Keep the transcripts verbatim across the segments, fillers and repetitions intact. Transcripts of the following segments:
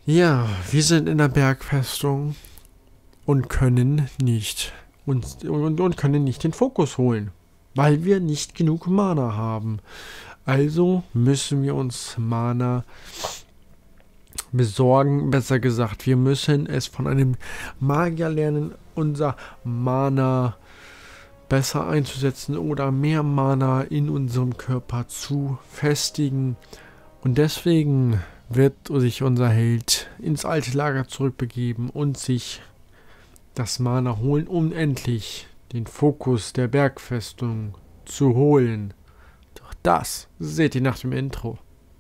Ja, wir sind in der Bergfestung und können nicht uns und, und können nicht den Fokus holen, weil wir nicht genug Mana haben. Also müssen wir uns Mana besorgen, besser gesagt, wir müssen es von einem Magier lernen, unser Mana besser einzusetzen oder mehr Mana in unserem Körper zu festigen. Und deswegen wird sich unser Held ins alte Lager zurückbegeben und sich das Mana holen, um endlich den Fokus der Bergfestung zu holen. Doch das seht ihr nach dem Intro.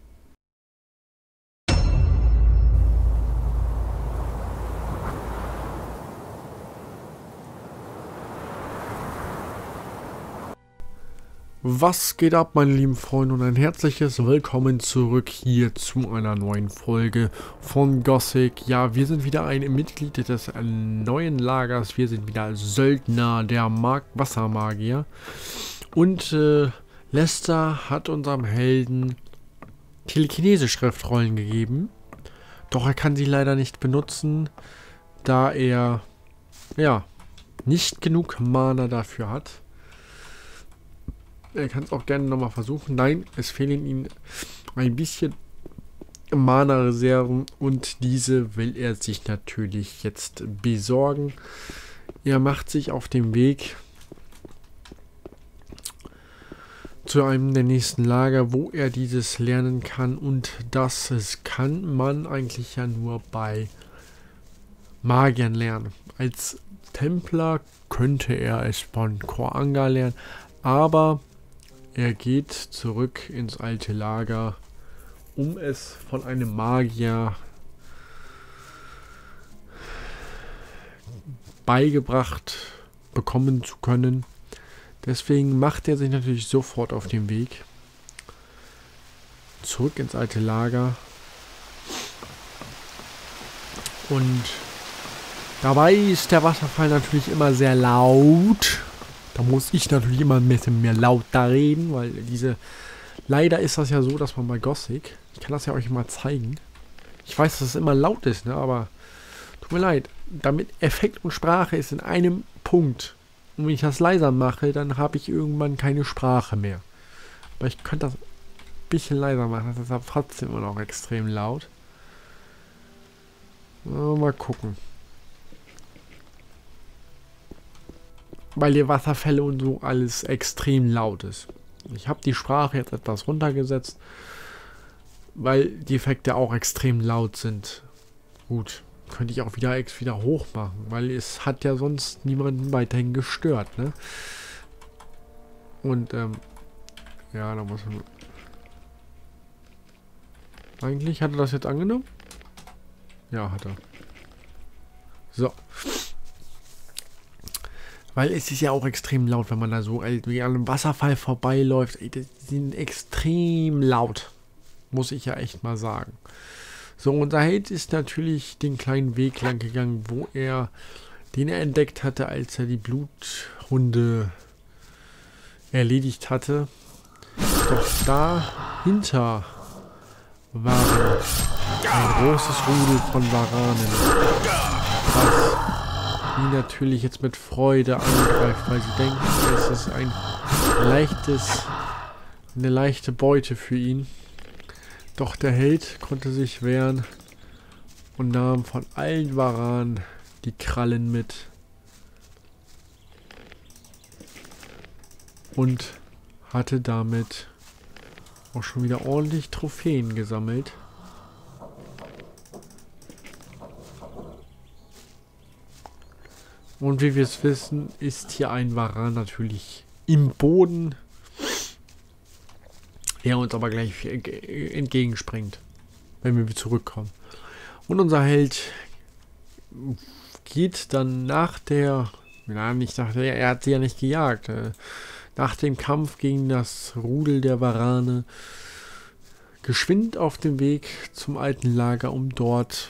Was geht ab, meine lieben Freunde, und ein herzliches Willkommen zurück hier zu einer neuen Folge von Gothic. Ja, wir sind wieder ein Mitglied des neuen Lagers. Wir sind wieder Söldner der Mag Wassermagier. Und äh, Lester hat unserem Helden Telekinese-Schriftrollen gegeben. Doch er kann sie leider nicht benutzen, da er ja nicht genug Mana dafür hat. Er kann es auch gerne nochmal versuchen. Nein, es fehlen ihm ein bisschen Mana-Reserven und diese will er sich natürlich jetzt besorgen. Er macht sich auf den Weg zu einem der nächsten Lager, wo er dieses lernen kann, und das kann man eigentlich ja nur bei Magiern lernen. Als Templer könnte er es von Koranga lernen, aber er geht zurück ins alte Lager, um es von einem Magier beigebracht bekommen zu können. Deswegen macht er sich natürlich sofort auf den Weg zurück ins alte Lager. Und dabei ist der Wasserfall natürlich immer sehr laut. Da muss ich natürlich immer ein bisschen mehr lauter reden, weil diese... Leider ist das ja so, dass man bei Gothic... Ich kann das ja euch mal zeigen. Ich weiß, dass es immer laut ist, ne? Aber tut mir leid. Damit Effekt und Sprache ist in einem Punkt. Und wenn ich das leiser mache, dann habe ich irgendwann keine Sprache mehr. Aber ich könnte das ein bisschen leiser machen. Das ist aber trotzdem immer noch extrem laut. Mal gucken. Weil die Wasserfälle und so alles extrem laut ist. Ich habe die Sprache jetzt etwas runtergesetzt, weil die Effekte auch extrem laut sind. Gut, könnte ich auch wieder, wieder hoch machen, weil es hat ja sonst niemanden weiterhin gestört, ne? Und, ähm, ja, da muss man... Eigentlich hat er das jetzt angenommen? Ja, hat er. So. Weil es ist ja auch extrem laut, wenn man da so wie an einem Wasserfall vorbeiläuft. Ey, die sind extrem laut. Muss ich ja echt mal sagen. So, unser Held ist natürlich den kleinen Weg lang gegangen, wo er, den er entdeckt hatte, als er die Bluthunde erledigt hatte. Doch dahinter war ein großes Rudel von Varanen, das die natürlich jetzt mit Freude angreift, weil sie denken, es ist ein leichtes, eine leichte Beute für ihn. Doch der Held konnte sich wehren und nahm von allen Varanen die Krallen mit und hatte damit auch schon wieder ordentlich Trophäen gesammelt. Und wie wir es wissen, ist hier ein Varan natürlich im Boden, der uns aber gleich entgegenspringt, wenn wir zurückkommen. Und unser Held geht dann nach der, na nicht nach der, er hat sie ja nicht gejagt, nach dem Kampf gegen das Rudel der Varane geschwind auf dem Weg zum alten Lager, um dort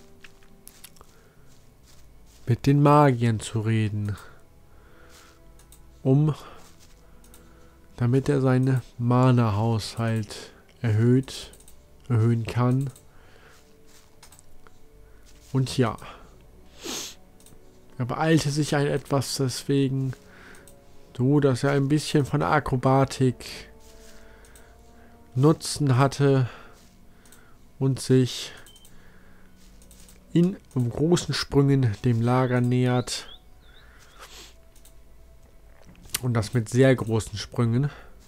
mit den Magiern zu reden, um damit er seine Mana-Haushalt erhöht, erhöhen kann. Und ja, er beeilte sich ein etwas deswegen, so dass er ein bisschen von der Akrobatik Nutzen hatte und sich in großen Sprüngen dem Lager nähert. Und das mit sehr großen Sprüngen.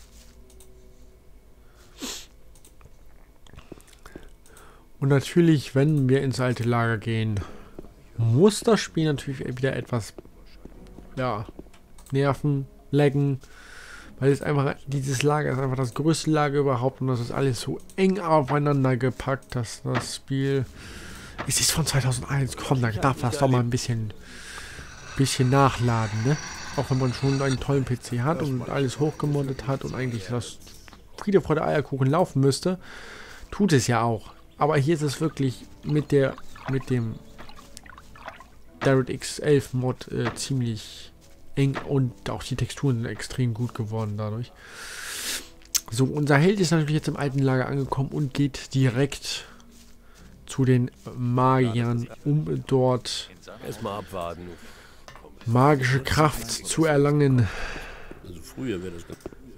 Und natürlich, wenn wir ins alte Lager gehen, muss das Spiel natürlich wieder etwas, ja, nerven, laggen. Weil es einfach, dieses Lager ist einfach das größte Lager überhaupt und das ist alles so eng aufeinander gepackt, dass das Spiel, es ist von zweitausendeins, komm, da darf das doch mal ein bisschen, bisschen nachladen, ne? Auch wenn man schon einen tollen P C hat und alles hochgemoddet hat und eigentlich das Friede, Freude, Eierkuchen laufen müsste, tut es ja auch. Aber hier ist es wirklich mit der, mit dem DirectX elf Mod äh, ziemlich eng und auch die Texturen sind extrem gut geworden dadurch. So, unser Held ist natürlich jetzt im alten Lager angekommen und geht direkt zu den Magiern, um dort Erstmal abwarten. magische Kraft zu erlangen. Also früher wäre das.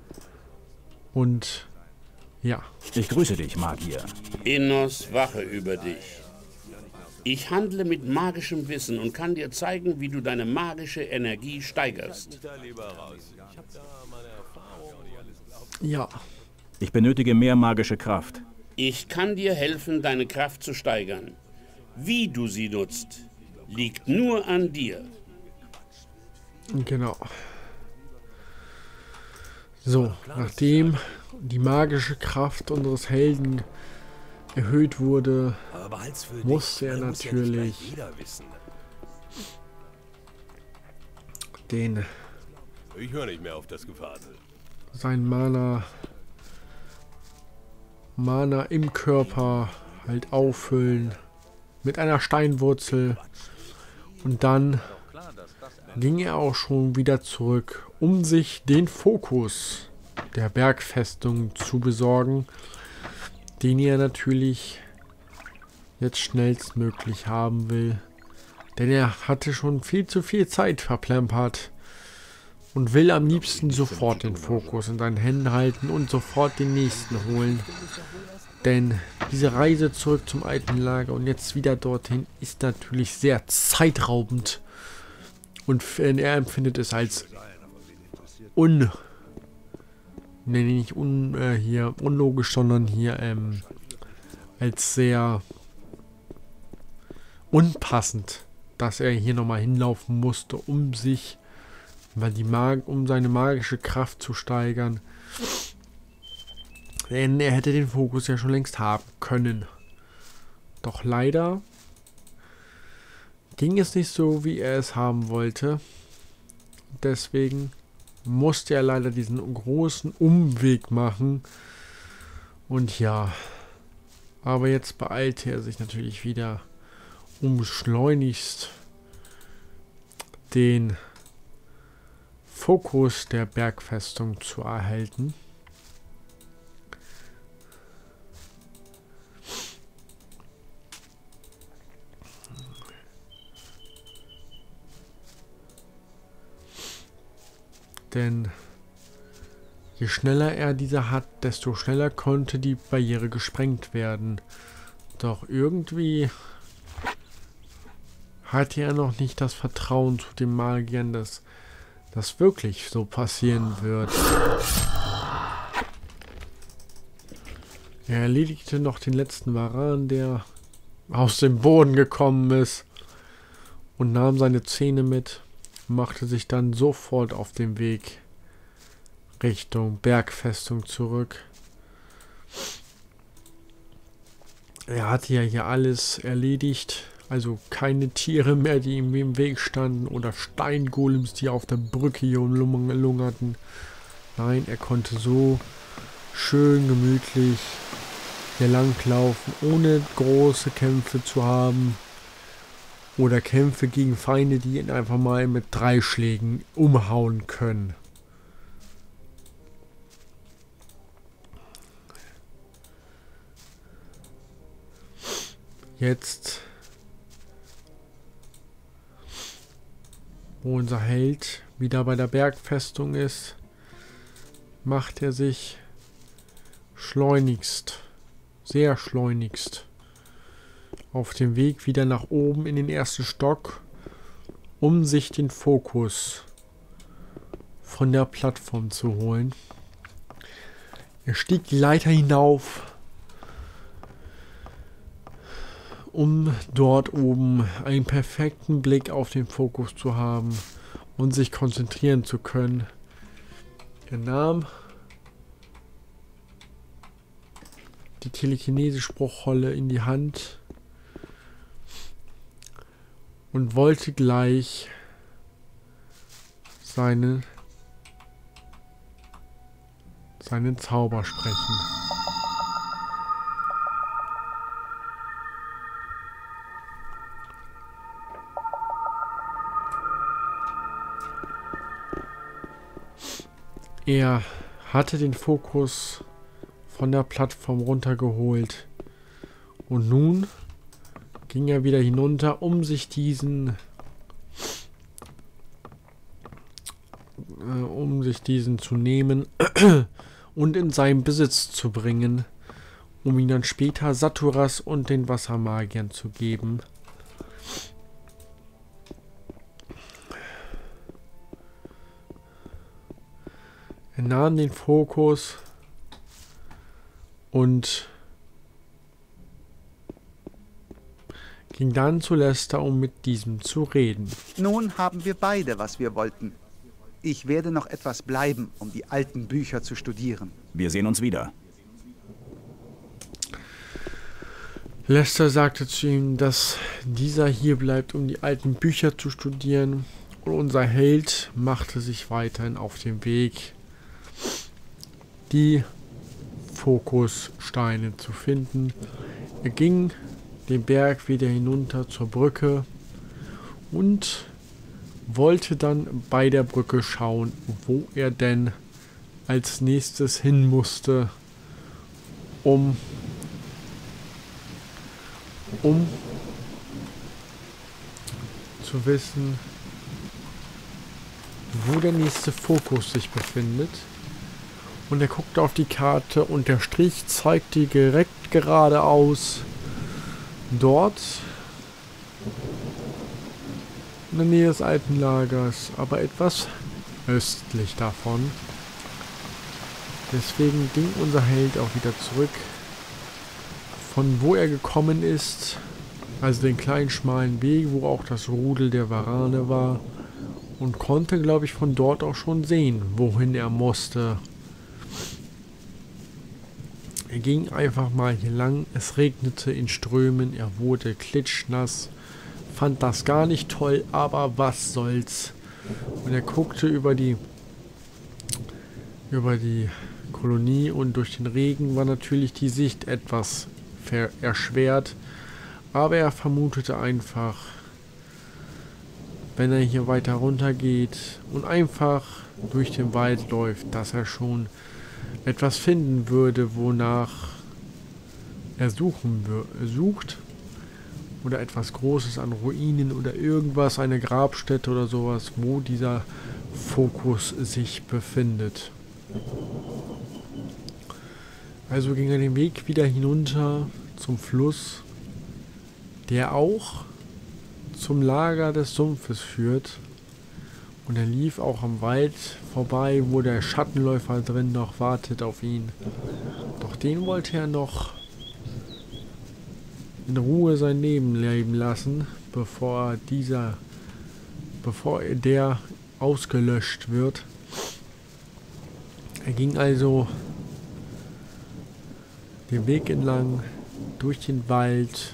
Und ja. Ich grüße dich, Magier. Innos wache über dich. Ich handle mit magischem Wissen und kann dir zeigen, wie du deine magische Energie steigerst. Ja. Ich benötige mehr magische Kraft. Ich kann dir helfen, deine Kraft zu steigern. Wie du sie nutzt, liegt nur an dir. Genau. So, nachdem die magische Kraft unseres Helden erhöht wurde, musste er natürlich den Ich höre nicht mehr auf das Gefasel. sein Mana Mana im Körper halt auffüllen mit einer Steinwurzel und dann ging er auch schon wieder zurück, um sich den Fokus der Bergfestung zu besorgen, den er natürlich jetzt schnellstmöglich haben will. Denn er hatte schon viel zu viel Zeit verplempert und will am liebsten sofort den Fokus in seinen Händen halten und sofort den nächsten holen. Denn diese Reise zurück zum alten Lager und jetzt wieder dorthin ist natürlich sehr zeitraubend. Und er empfindet es als un... Nee, nicht un, äh, hier unlogisch, sondern hier ähm, als sehr unpassend, dass er hier nochmal hinlaufen musste, um sich, weil die Mag um seine magische Kraft zu steigern. Denn er hätte den Fokus ja schon längst haben können. Doch leider ging es nicht so, wie er es haben wollte. Deswegen musste er leider diesen großen Umweg machen. Und ja, aber jetzt beeilte er sich natürlich wieder, um schleunigst den Fokus der Bergfestung zu erhalten. Denn je schneller er diese hat, desto schneller konnte die Barriere gesprengt werden. Doch irgendwie hatte er noch nicht das Vertrauen zu den Magiern, dass das wirklich so passieren wird. Er erledigte noch den letzten Varan, der aus dem Boden gekommen ist, und nahm seine Zähne mit, machte sich dann sofort auf den Weg Richtung Bergfestung zurück. Er hatte ja hier alles erledigt, also keine Tiere mehr, die ihm im Weg standen, oder Steingolems, die auf der Brücke hier lummerten. Nein, er konnte so schön gemütlich hier langlaufen, ohne große Kämpfe zu haben. Oder Kämpfe gegen Feinde, die ihn einfach mal mit drei Schlägen umhauen können. Jetzt wo unser Held wieder bei der Bergfestung ist, macht er sich schleunigst, sehr schleunigst, auf dem Weg wieder nach oben in den ersten Stock, um sich den Fokus von der Plattform zu holen. Er stieg die Leiter hinauf, um dort oben einen perfekten Blick auf den Fokus zu haben und sich konzentrieren zu können. Er nahm die Telekinese-Spruchrolle in die Hand und wollte gleich seinen, seinen Zauber sprechen. Er hatte den Fokus von der Plattform runtergeholt und nun ging er wieder hinunter, um sich diesen äh, um sich diesen zu nehmen und in seinen Besitz zu bringen, um ihn dann später Saturas und den Wassermagiern zu geben. Er nahm den Fokus und ging dann zu Lester, um mit diesem zu reden. Nun haben wir beide, was wir wollten. Ich werde noch etwas bleiben, um die alten Bücher zu studieren. Wir sehen uns wieder. Lester sagte zu ihm, dass dieser hier bleibt, um die alten Bücher zu studieren. Und unser Held machte sich weiterhin auf den Weg, die Fokussteine zu finden. Er ging den Berg wieder hinunter zur Brücke und wollte dann bei der Brücke schauen, wo er denn als nächstes hin musste, um um zu wissen, wo der nächste Fokus sich befindet. Und er guckte auf die Karte und der Strich zeigte direkt geradeaus dort in der Nähe des alten Lagers, aber etwas östlich davon. Deswegen ging unser Held auch wieder zurück, von wo er gekommen ist, also den kleinen schmalen Weg, wo auch das Rudel der Warane war, und konnte, glaube ich, von dort auch schon sehen, wohin er musste. Er ging einfach mal hier lang, es regnete in Strömen, er wurde klitschnass, fand das gar nicht toll, aber was soll's. Und er guckte über die über die Kolonie und durch den Regen war natürlich die Sicht etwas erschwert, aber er vermutete einfach, wenn er hier weiter runter geht und einfach durch den Wald läuft, dass er schon etwas finden würde, wonach er suchen sucht, oder etwas Großes an Ruinen oder irgendwas, eine Grabstätte oder sowas, wo dieser Fokus sich befindet. Also ging er den Weg wieder hinunter zum Fluss, der auch zum Lager des Sumpfes führt. Und er lief auch am Wald vorbei, wo der Schattenläufer drin noch wartet auf ihn. Doch den wollte er noch in Ruhe sein Leben leben lassen, bevor dieser, bevor der ausgelöscht wird. Er ging also den Weg entlang durch den Wald,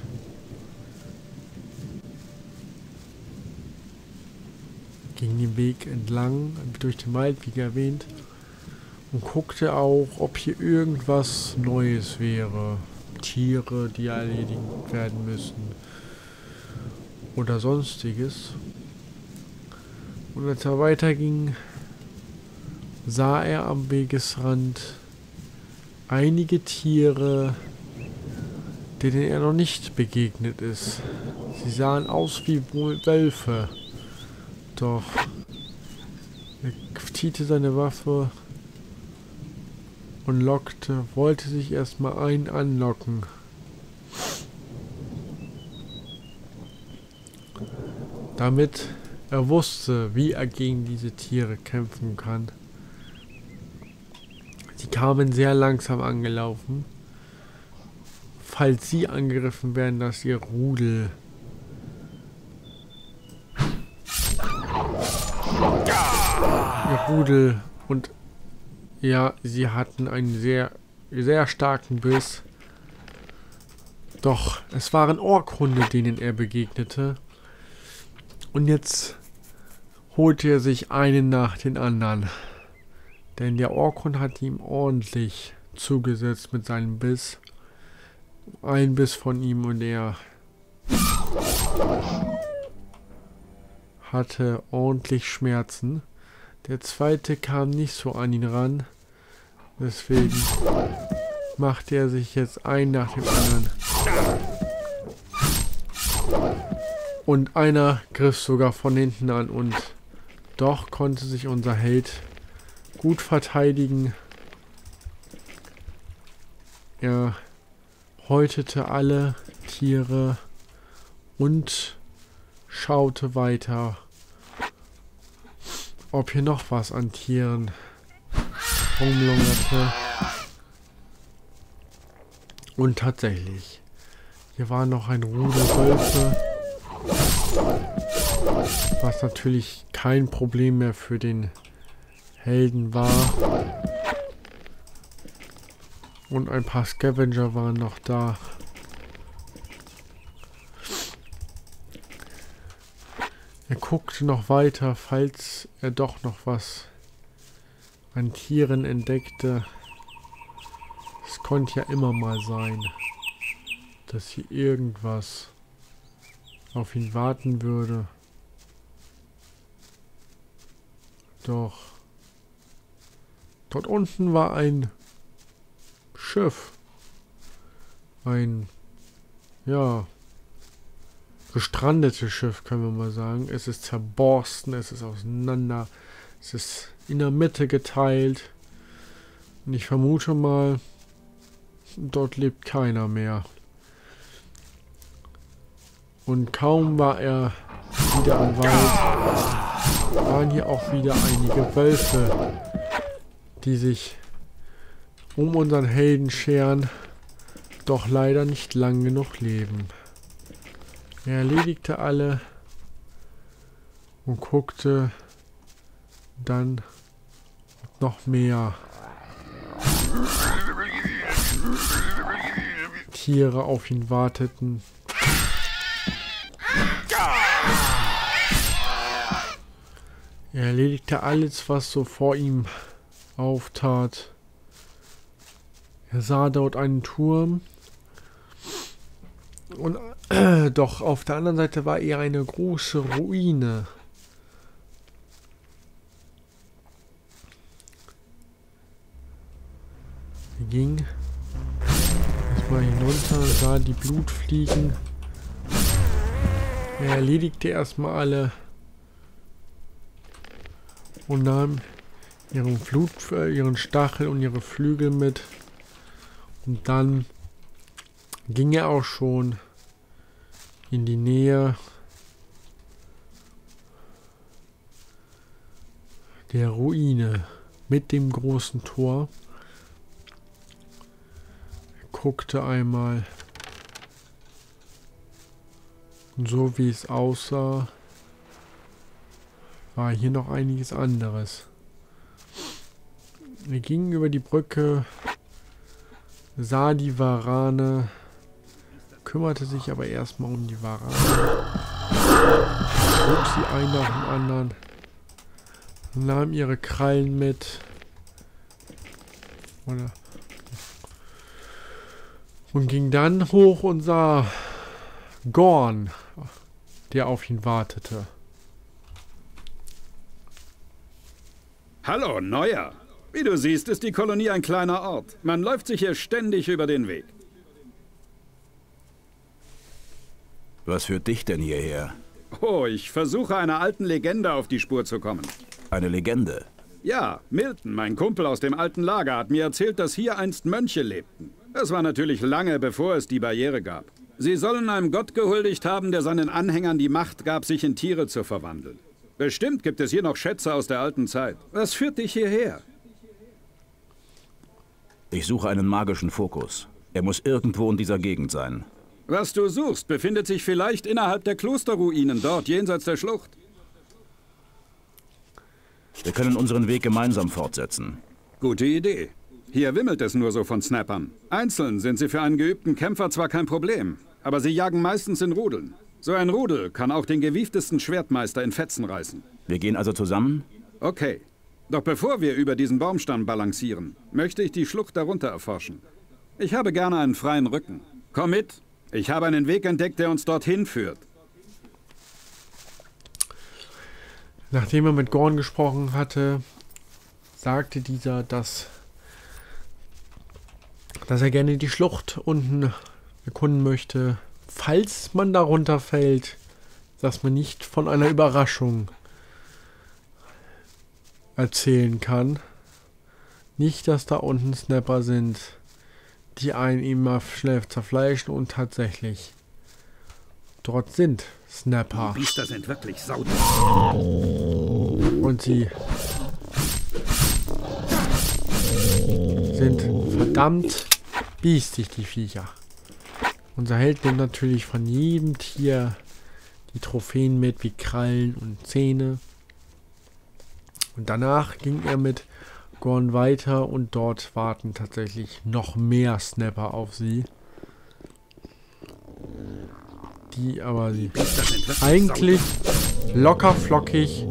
ging den Weg entlang durch den Wald, wie erwähnt, und guckte auch, ob hier irgendwas Neues wäre. Tiere, die erledigt werden müssen oder sonstiges. Und als er weiterging, sah er am Wegesrand einige Tiere, denen er noch nicht begegnet ist. Sie sahen aus wie Wölfe. Doch. Er tiete seine Waffe und lockte, wollte sich erstmal einen anlocken. Damit er wusste, wie er gegen diese Tiere kämpfen kann. Sie kamen sehr langsam angelaufen. Falls sie angegriffen werden, dass ihr Rudel ihr Rudel und ja, sie hatten einen sehr, sehr starken Biss. Doch es waren Orkhunde, denen er begegnete. Und jetzt holte er sich einen nach den anderen. Denn der Orkhund hat ihm ordentlich zugesetzt mit seinem Biss. Ein Biss von ihm und er hatte ordentlich Schmerzen. Der zweite kam nicht so an ihn ran. Deswegen machte er sich jetzt einen nach dem anderen. Und einer griff sogar von hinten an und doch konnte sich unser Held gut verteidigen. Er häutete alle Tiere und schaute weiter, ob hier noch was an Tieren rumlungerte. Und tatsächlich, hier war noch ein Rudel Wölfe, was natürlich kein Problem mehr für den Helden war. Und ein paar Scavenger waren noch da. Er guckte noch weiter, falls er doch noch was an Tieren entdeckte. Es konnte ja immer mal sein, dass hier irgendwas auf ihn warten würde. Doch dort unten war ein Schiff. Ein, ja, gestrandetes Schiff, können wir mal sagen. Es ist zerborsten, es ist auseinander, es ist in der Mitte geteilt. Und ich vermute mal, dort lebt keiner mehr. Und kaum war er wieder am Wald, waren hier auch wieder einige Wölfe, die sich um unseren Helden scheren, doch leider nicht lang genug leben. Er erledigte alle und guckte dann, ob noch mehr Tiere auf ihn warteten. Er erledigte alles, was so vor ihm auftat. Er sah dort einen Turm. Und äh, doch auf der anderen Seite war eher eine große Ruine. Er ging erstmal hinunter, sah die Blutfliegen. Er erledigte erstmal alle und nahm ihren Flut, äh, ihren Stachel und ihre Flügel mit. Und dann ging er auch schon in die Nähe der Ruine mit dem großen Tor. Er guckte einmal, und so wie es aussah, war hier noch einiges anderes. Er ging über die Brücke, sah die Warane, kümmerte sich aber erstmal um die Warane, schlug sie ein nach dem anderen, nahm ihre Krallen mit oder, und ging dann hoch und sah Gorn, der auf ihn wartete. Hallo, Neuer. Wie du siehst, ist die Kolonie ein kleiner Ort. Man läuft sich hier ständig über den Weg. Was führt dich denn hierher? Oh, ich versuche einer alten Legende auf die Spur zu kommen. Eine Legende. Ja, Milton, mein Kumpel aus dem alten Lager, hat mir erzählt, dass hier einst Mönche lebten. Das war natürlich lange, bevor es die Barriere gab. Sie sollen einem Gott gehuldigt haben, der seinen Anhängern die Macht gab, sich in Tiere zu verwandeln. Bestimmt gibt es hier noch Schätze aus der alten Zeit. Was führt dich hierher? Ich suche einen magischen Fokus. Er muss irgendwo in dieser Gegend sein. Was du suchst, befindet sich vielleicht innerhalb der Klosterruinen, dort jenseits der Schlucht. Wir können unseren Weg gemeinsam fortsetzen. Gute Idee. Hier wimmelt es nur so von Snappern. Einzeln sind sie für einen geübten Kämpfer zwar kein Problem, aber sie jagen meistens in Rudeln. So ein Rudel kann auch den gewieftesten Schwertmeister in Fetzen reißen. Wir gehen also zusammen? Okay. Doch bevor wir über diesen Baumstamm balancieren, möchte ich die Schlucht darunter erforschen. Ich habe gerne einen freien Rücken. Komm mit. Ich habe einen Weg entdeckt, der uns dorthin führt. Nachdem er mit Gorn gesprochen hatte, sagte dieser, dass, dass er gerne die Schlucht unten erkunden möchte, falls man darunter fällt, dass man nicht von einer Überraschung erzählen kann. Nicht, dass da unten Snapper sind, die einen immer schnell zerfleischen, und tatsächlich dort sind Snapper. Die Biester sind wirklich sauber. Und sie sind verdammt biestig, die Viecher. Unser Held nimmt natürlich von jedem Tier die Trophäen mit, wie Krallen und Zähne. Und danach ging er mit Gorn weiter, und dort warten tatsächlich noch mehr Snapper auf sie. Die aber sie eigentlich locker flockig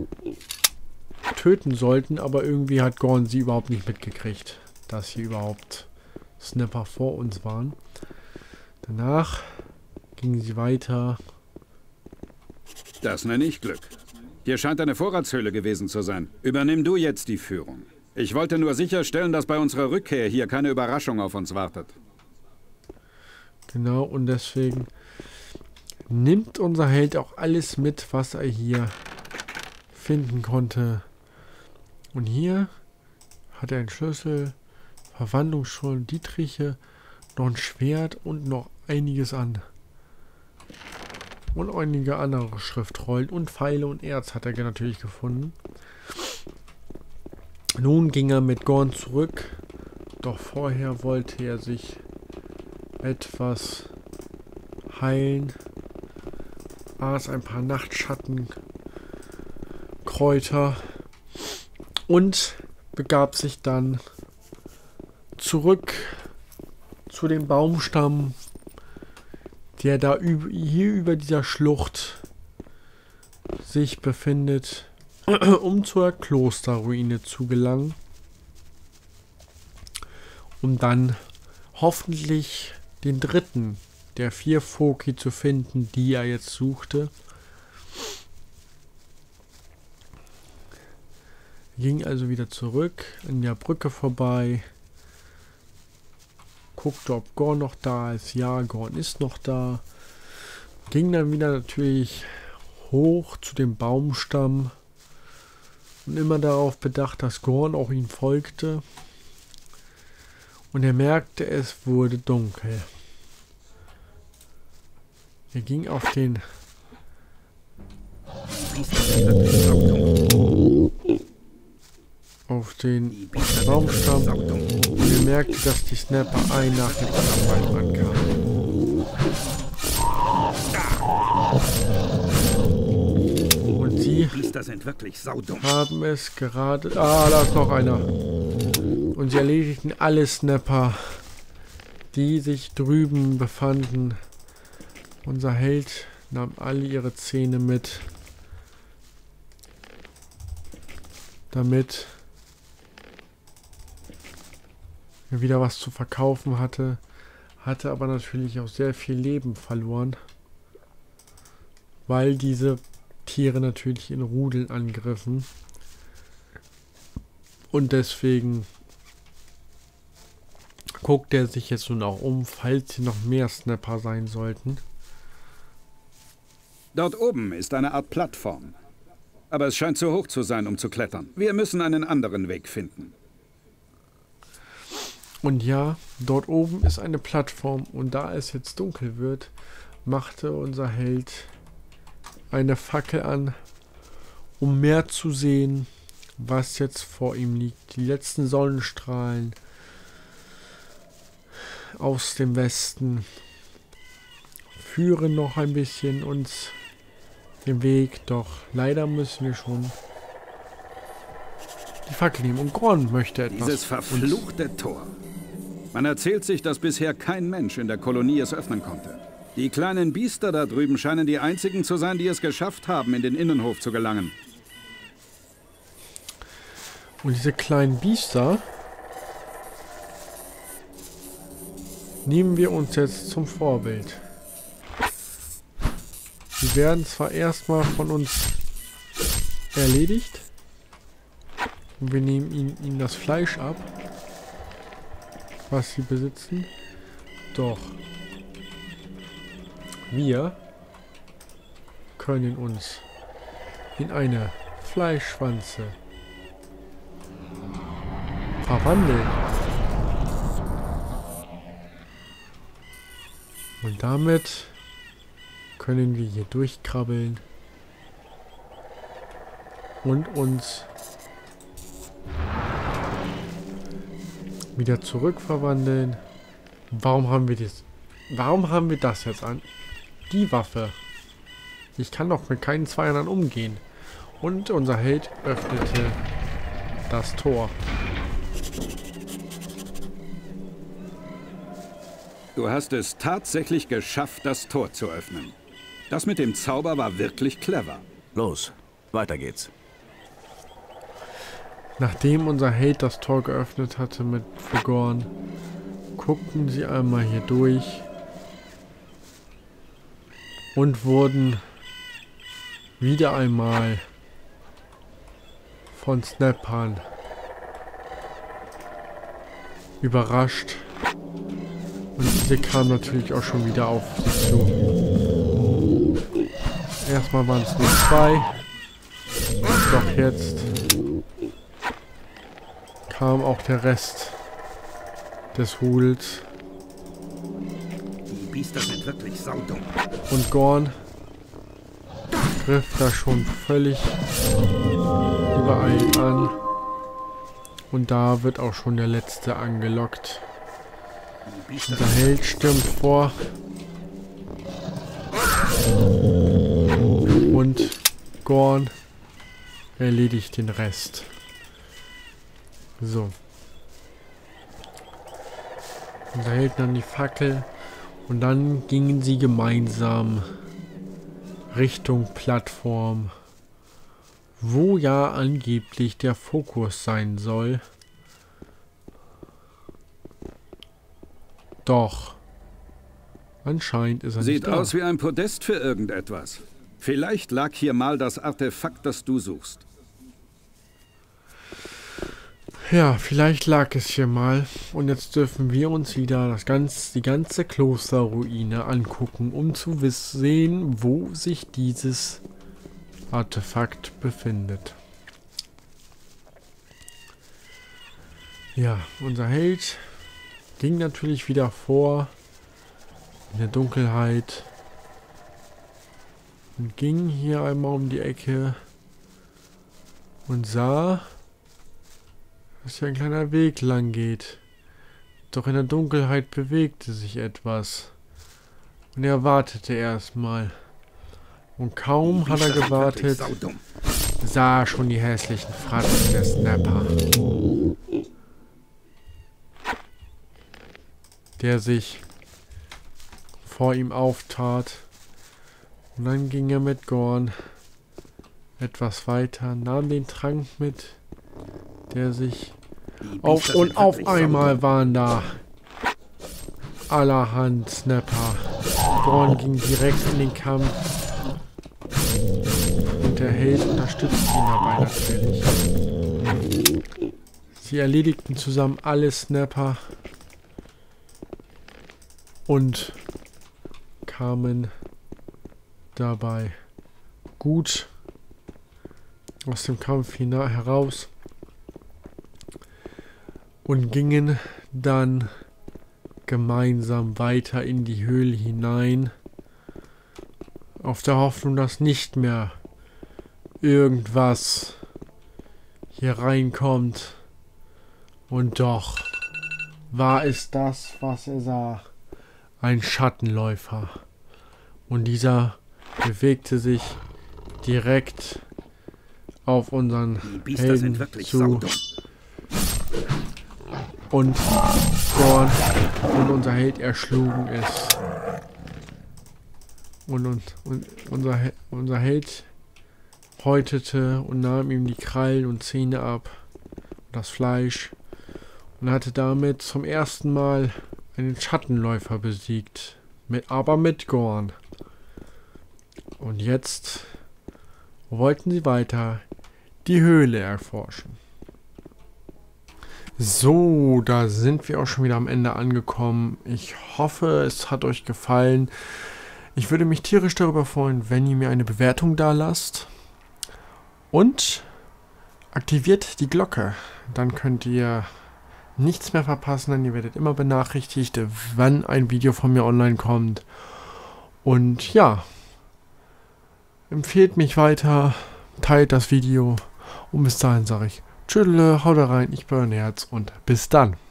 töten sollten, aber irgendwie hat Gorn sie überhaupt nicht mitgekriegt, dass hier überhaupt Snapper vor uns waren. Danach gingen sie weiter. Das nenne ich Glück. Hier scheint eine Vorratshöhle gewesen zu sein. Übernimm du jetzt die Führung. Ich wollte nur sicherstellen, dass bei unserer Rückkehr hier keine Überraschung auf uns wartet. Genau, und deswegen nimmt unser Held auch alles mit, was er hier finden konnte. Und hier hat er einen Schlüssel, Verwandlungsschollen, Dietriche, noch ein Schwert und noch einiges an. Und einige andere Schriftrollen und Pfeile und Erz hat er natürlich gefunden. Nun ging er mit Gorn zurück, doch vorher wollte er sich etwas heilen, aß ein paar Nachtschattenkräuter und begab sich dann zurück zu dem Baumstamm, der da üb- hier über dieser Schlucht sich befindet, um zur Klosterruine zu gelangen, um dann hoffentlich den dritten der vier Foki zu finden, die er jetzt suchte. Er ging also wieder zurück, an der Brücke vorbei, guckte, ob Gorn noch da ist. Ja, Gorn ist noch da. Ging dann wieder natürlich hoch zu dem Baumstamm und immer darauf bedacht, dass Gorn auch ihm folgte. Und er merkte, es wurde dunkel. Er ging auf den auf den Baumstamm und er merkte, dass die Snapper ein nach dem anderen ankamen. Und sie haben es gerade... Ah, da ist noch einer. Und sie erledigten alle Snapper, die sich drüben befanden. Unser Held nahm alle ihre Zähne mit, damit er wieder was zu verkaufen hatte, hatte aber natürlich auch sehr viel Leben verloren, weil diese Tiere natürlich in Rudeln angriffen. Und deswegen guckt er sich jetzt nun auch um, falls hier noch mehr Snapper sein sollten. Dort oben ist eine Art Plattform. Aber es scheint zu hoch zu sein, um zu klettern. Wir müssen einen anderen Weg finden. Und ja, dort oben ist eine Plattform und da es jetzt dunkel wird, machte unser Held eine Fackel an, um mehr zu sehen, was jetzt vor ihm liegt. Die letzten Sonnenstrahlen aus dem Westen führen noch ein bisschen uns den Weg, doch leider müssen wir schon die Fackel nehmen. Und Gorn möchte etwas. Dieses verfluchte Tor. Man erzählt sich, dass bisher kein Mensch in der Kolonie es öffnen konnte. Die kleinen Biester da drüben scheinen die einzigen zu sein, die es geschafft haben, in den Innenhof zu gelangen. Und diese kleinen Biester nehmen wir uns jetzt zum Vorbild. Die werden zwar erstmal von uns erledigt und wir nehmen ihnen, ihnen das Fleisch ab, was sie besitzen, doch wir können uns in eine Fleischschwanze verwandeln. Und damit können wir hier durchkrabbeln und uns wieder zurück verwandeln. Warum haben wir das? Warum haben wir das jetzt an? Die Waffe. Ich kann doch mit keinen Zweiern umgehen. Und unser Held öffnete das Tor. Du hast es tatsächlich geschafft, das Tor zu öffnen. Das mit dem Zauber war wirklich clever. Los, weiter geht's. Nachdem unser Held das Tor geöffnet hatte mit Gorn, guckten sie einmal hier durch und wurden wieder einmal von Snappern überrascht. Und diese kamen natürlich auch schon wieder auf sie zu. Erstmal waren es nur zwei. Doch jetzt kam auch der Rest des Rudels. Die Biester sind wirklich saudumm. Und Gorn griff da schon völlig übereilt an. Und da wird auch schon der letzte angelockt. Der Held stürmt vor. Und Gorn erledigt den Rest. So. Unser Held nahm die Fackel. Und dann gingen sie gemeinsam Richtung Plattform, wo ja angeblich der Fokus sein soll. Doch. Anscheinend ist er Sieht nicht da. aus wie ein Podest für irgendetwas. Vielleicht lag hier mal das Artefakt, das du suchst. Ja, vielleicht lag es hier mal. Und jetzt dürfen wir uns wieder das ganz, die ganze Klosterruine angucken, um zu sehen, wo sich dieses Artefakt befindet. Ja, unser Held ging natürlich wieder vor in der Dunkelheit und ging hier einmal um die Ecke und sah, dass hier ein kleiner Weg lang geht. Doch in der Dunkelheit bewegte sich etwas. Und er wartete erstmal. Und kaum hat er gewartet, sah er schon die hässlichen Fratzen der Snapper, der sich vor ihm auftat. Und dann ging er mit Gorn etwas weiter, nahm den Trank mit, der sich auf und auf einmal waren da allerhand Snapper. Gorn ging direkt in den Kampf und der Held unterstützte ihn dabei natürlich. Sie erledigten zusammen alle Snapper und kamen dabei gut aus dem Kampf heraus und gingen dann gemeinsam weiter in die Höhle hinein, auf der Hoffnung, dass nicht mehr irgendwas hier reinkommt. Und doch war es das, was er sah. Ein Schattenläufer. Und dieser bewegte sich direkt auf unseren Helden zu. Und Gorn und unser Held erschlugen es. Und, und, und unser, unser Held häutete und nahm ihm die Krallen und Zähne ab, das Fleisch, und hatte damit zum ersten Mal einen Schattenläufer besiegt, mit, aber mit Gorn. Und jetzt wollten sie weiter die Höhle erforschen. So, da sind wir auch schon wieder am Ende angekommen. Ich hoffe, es hat euch gefallen. Ich würde mich tierisch darüber freuen, wenn ihr mir eine Bewertung da lasst. Und aktiviert die Glocke. Dann könnt ihr nichts mehr verpassen, denn ihr werdet immer benachrichtigt, wann ein Video von mir online kommt. Und ja, empfehlt mich weiter, teilt das Video und bis dahin sage ich tschüss, haut rein, ich bin euer Herz und bis dann.